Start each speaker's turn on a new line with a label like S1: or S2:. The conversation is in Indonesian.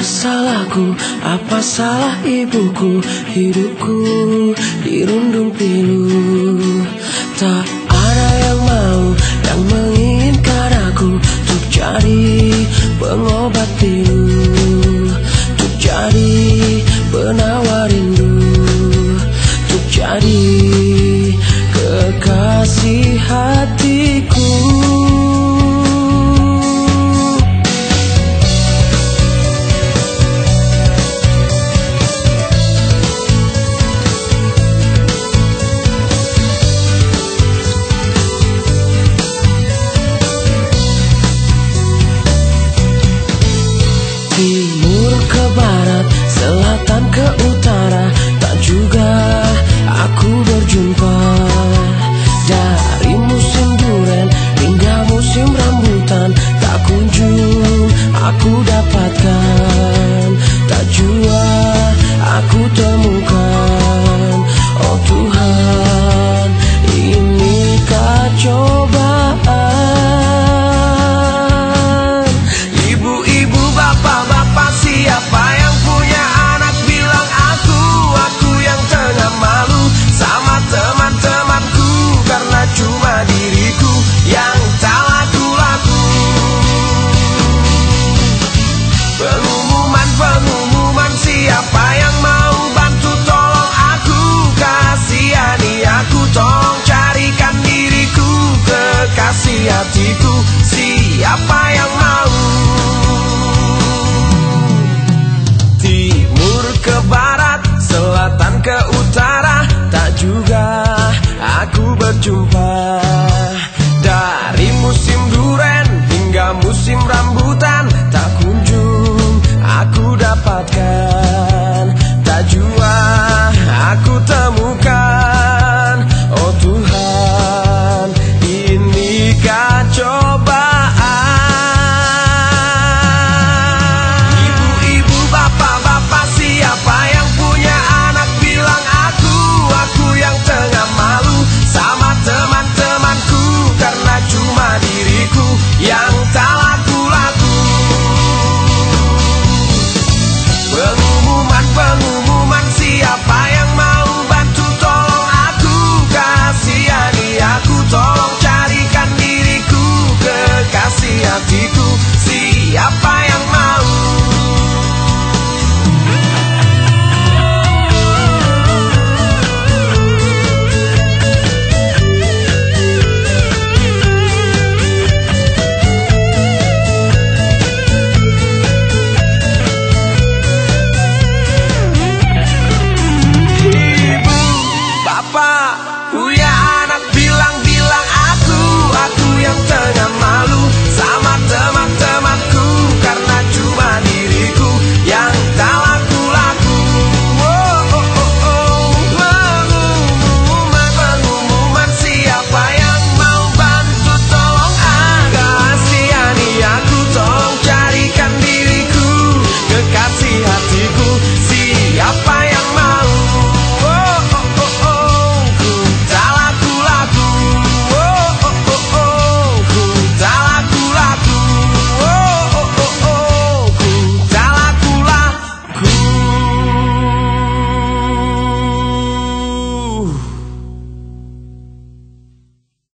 S1: salahku, apa salah ibuku? Hidupku dirundung pilu. Tak ada yang mau, yang menginginkan aku untuk jadi pengobat pilu, untuk jadi penawar rindu, untuk jadi kekasih hatiku. Timur ke barat, selatan ke utara, tak juga aku berjumpa. Dari musim duren hingga musim rambutan, tak kunjung aku dapatkan, tak jua aku temukan. Oh Tuhan, inikah cobaan? Ibu-ibu, bapak-bapak, siapa yang punya anak bilang aku yang tengah malu sama teman-temanku, karena cuma diriku yang tak laku-laku. Pengumuman, siapa yang mau bantu tolong aku, kasihani aku, tolong carikan diriku kekasih hatiku. Siapa